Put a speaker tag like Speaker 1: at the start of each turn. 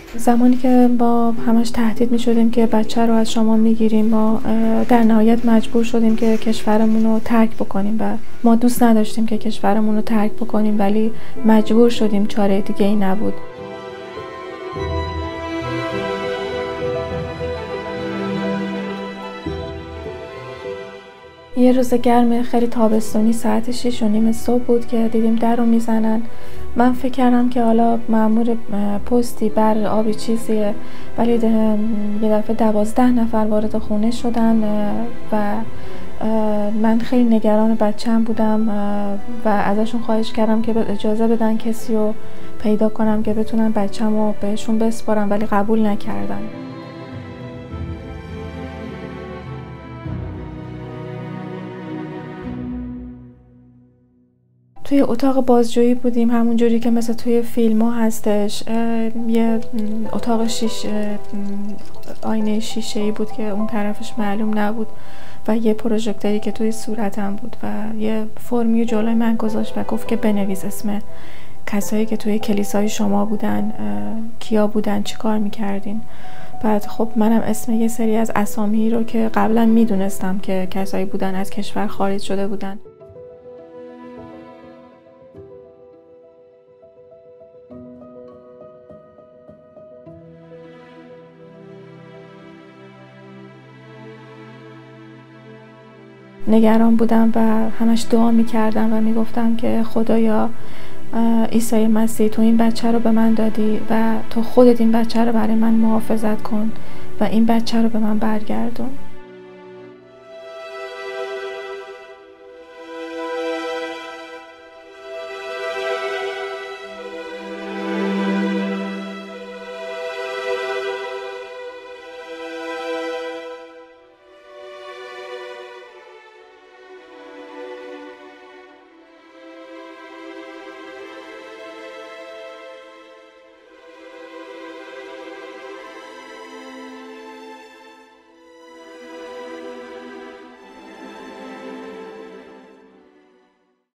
Speaker 1: زمانی که با همش تهدید می شدیم که بچه رو از شما می گیریم، ما در نهایت مجبور شدیم که کشورمون رو ترک بکنیم و ما دوست نداشتیم که کشورمون رو ترک بکنیم، ولی مجبور شدیم، چاره دیگه ای نبود. یه روز گرم خیلی تابستونی ساعت 6:30 صبح بود که دیدیم در رو میزنن. من فکر کردم که حالا مأمور پستی، برق، آبی چیزیه، ولی یه دفعه 12 نفر وارد خونه شدن و من خیلی نگران بچه‌م بودم و ازشون خواهش کردم که اجازه بدن کسی رو پیدا کنم که بتونن بچه‌م رو بهشون بسپارم، ولی قبول نکردن. توی اتاق بازجویی بودیم، همون جوری که مثل توی فیلم ها هستش. یه اتاق آینه شیشه‌ای بود که اون طرفش معلوم نبود و یه پروژکتوری که توی صورتم بود و یه فرمی جلوی من گذاشت و گفت که بنویس اسم کسایی که توی کلیسای شما بودن، کیا بودن، چی کار میکردین. بعد خب منم اسم یه سری از اسامی رو که قبلا میدونستم که کسایی بودن از کشور خارج شده بودن. نگران بودم و همش دعا میکردم و میگفتم که خدایا، عیسی مسیح، تو این بچه رو به من دادی و تو خودت این بچه رو برای من محافظت کن و این بچه رو به من برگردون.